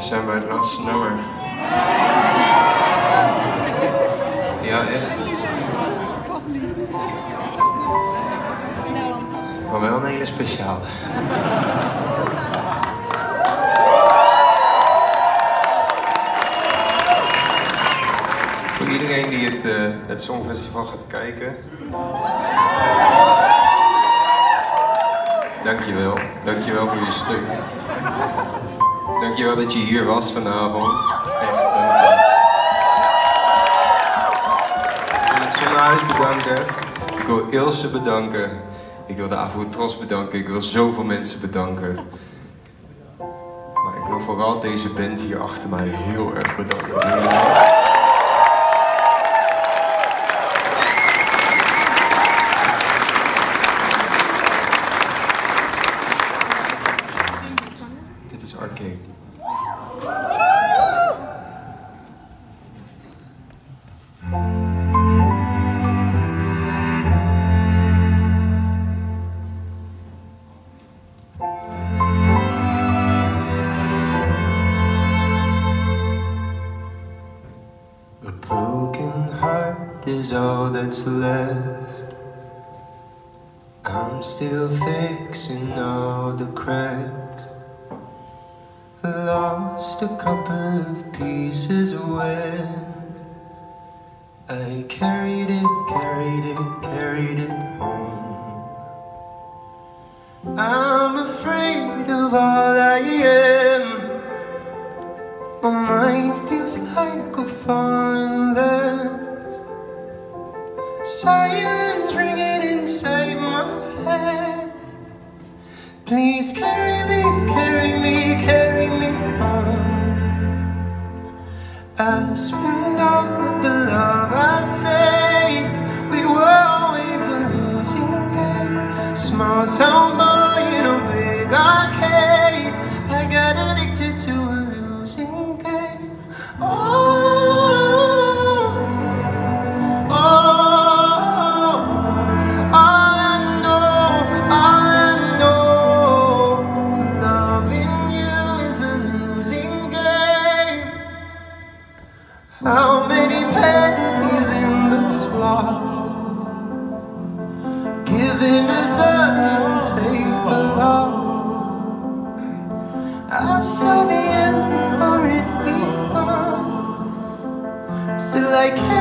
zijn bij het laatste nummer. Ja, echt. Maar wel een hele speciale. Voor iedereen die het Songfestival gaat kijken. Dankjewel. Dankjewel voor je steun. Dankjewel dat je hier was vanavond. Echt, dankjewel. Ik wil het Zonnehuis bedanken. Ik wil Ilse bedanken. Ik wil de Avontros bedanken. Ik wil zoveel mensen bedanken. Maar ik wil vooral deze band hier achter mij heel erg bedanken. Dit is Arcade. A broken heart is all that's left. I'm still fixing all the cracks. Lost a couple of pieces when I carried it home. I'm afraid of all I am. My mind feels like a foreign land. Silence ringing inside my head. Please carry me home. I spend all of the love I say. We were always a losing game. Small town boy in a big arcade. I got addicted to a losing game. How many pennies in the slot? Giving us up and take the lot. I saw the end for it begun. Still I can't